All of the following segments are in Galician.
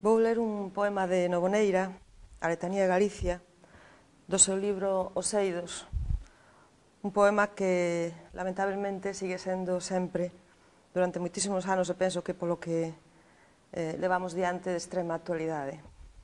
Vou ler un poema de Novoneira, A letanía de Galicia, do seu libro Os Eidos, un poema que lamentablemente sigue sendo sempre, durante moitísimos anos, e penso que polo que levamos diante de extrema actualidade.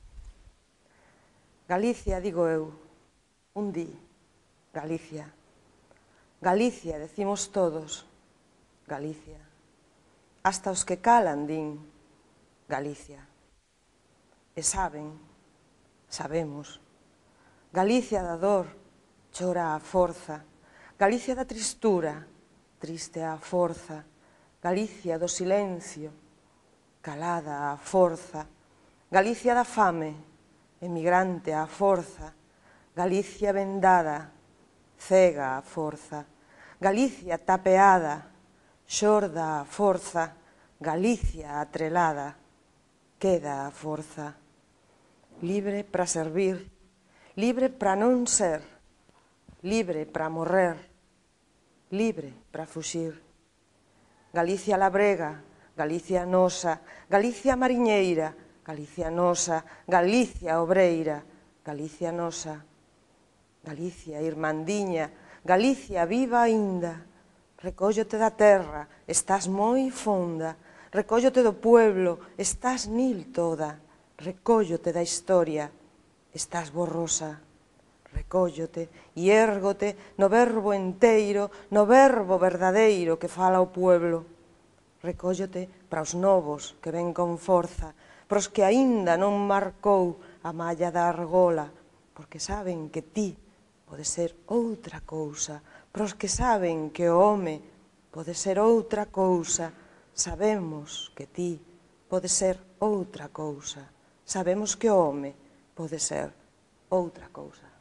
Galicia, digo eu, un di, Galicia. Galicia, decimos todos, Galicia. Hasta os que calan din, Galicia. E saben, sabemos. Galicia da dor, chora a forza. Galicia da tristura, triste a forza. Galicia do silencio, calada a forza. Galicia da fame, emigrante a forza. Galicia vendada, cega a forza. Galicia tapeada, xorda a forza. Galicia atrelada, queda a forza. Libre para servir, libre para non ser, libre para morrer, libre para fuxir. Galicia labrega, Galicia nosa, Galicia mariñeira, Galicia nosa, Galicia obreira, Galicia nosa. Galicia irmandiña, Galicia viva aínda. Recóllete da terra, estás moi fonda. Recóllete do pueblo, estás nil toda. Recóllete da historia, estás borrosa. Recóllete e érgote no verbo enteiro, no verbo verdadeiro que fala o pueblo. Recóllete para os novos que ven con forza, para os que aínda non marcou a malla da argola, porque saben que ti pode ser outra cousa, para os que saben que o home pode ser outra cousa. Sabemos que ti pode ser outra cousa. Sabemos que o home pode ser outra cousa.